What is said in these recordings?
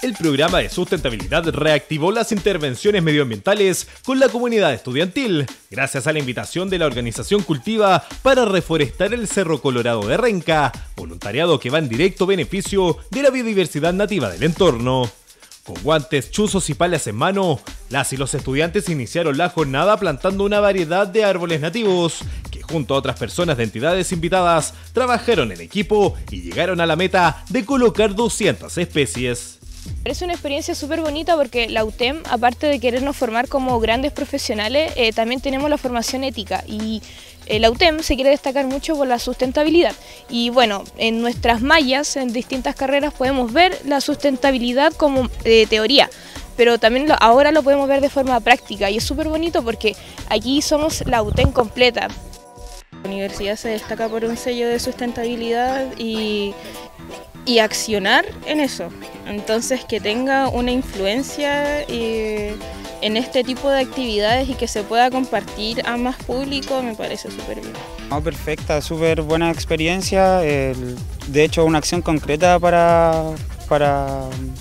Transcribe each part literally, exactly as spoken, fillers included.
El programa de sustentabilidad reactivó las intervenciones medioambientales con la comunidad estudiantil, gracias a la invitación de la organización Cultiva para reforestar el Cerro Colorado de Renca, voluntariado que va en directo beneficio de la biodiversidad nativa del entorno. Con guantes, chuzos y palas en mano, las y los estudiantes iniciaron la jornada plantando una variedad de árboles nativos, que junto a otras personas de entidades invitadas, trabajaron en equipo y llegaron a la meta de colocar doscientas especies. Es una experiencia súper bonita porque la U T E M, aparte de querernos formar como grandes profesionales, eh, también tenemos la formación ética y eh, la U T E M se quiere destacar mucho por la sustentabilidad. Y bueno, en nuestras mallas, en distintas carreras, podemos ver la sustentabilidad como eh, teoría, pero también lo, ahora lo podemos ver de forma práctica y es súper bonito porque aquí somos la U T E M completa. La universidad se destaca por un sello de sustentabilidad y... y accionar en eso, entonces que tenga una influencia eh, en este tipo de actividades y que se pueda compartir a más público me parece súper bien. No, perfecta, súper buena experiencia, el, de hecho una acción concreta para, para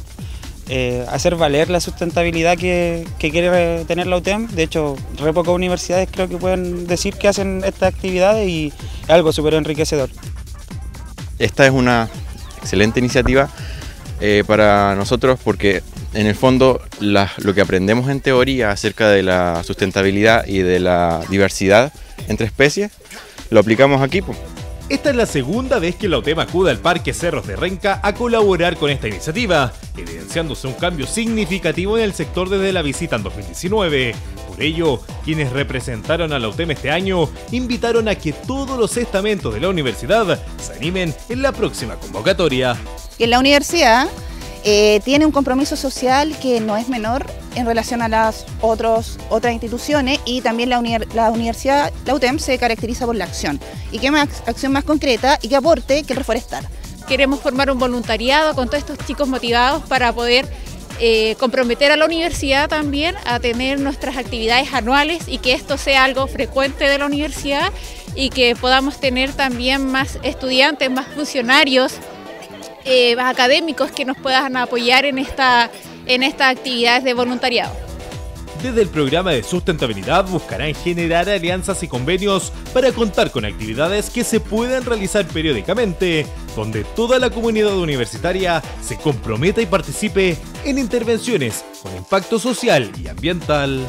eh, hacer valer la sustentabilidad que, que quiere tener la U T E M. De hecho, re pocas universidades creo que pueden decir que hacen estas actividades y es algo súper enriquecedor. Esta es una excelente iniciativa eh, para nosotros porque en el fondo la, lo que aprendemos en teoría acerca de la sustentabilidad y de la diversidad entre especies lo aplicamos aquí, pues. Esta es la segunda vez que la U T E M acude al Parque Cerros de Renca a colaborar con esta iniciativa, evidenciándose un cambio significativo en el sector desde la visita en dos mil diecinueve. Por ello, quienes representaron a la U T E M este año invitaron a que todos los estamentos de la universidad se animen en la próxima convocatoria. Que la universidad eh, tiene un compromiso social que no es menor en relación a las otros, otras instituciones y también la, uni la universidad, la U T E M se caracteriza por la acción. Y qué más acción más concreta y qué aporte que reforestar. Queremos formar un voluntariado con todos estos chicos motivados para poder Eh, comprometer a la universidad también a tener nuestras actividades anuales y que esto sea algo frecuente de la universidad y que podamos tener también más estudiantes, más funcionarios, eh, más académicos que nos puedan apoyar en, esta, en estas actividades de voluntariado. Desde el programa de sustentabilidad buscarán generar alianzas y convenios para contar con actividades que se puedan realizar periódicamente, donde toda la comunidad universitaria se comprometa y participe en intervenciones con impacto social y ambiental.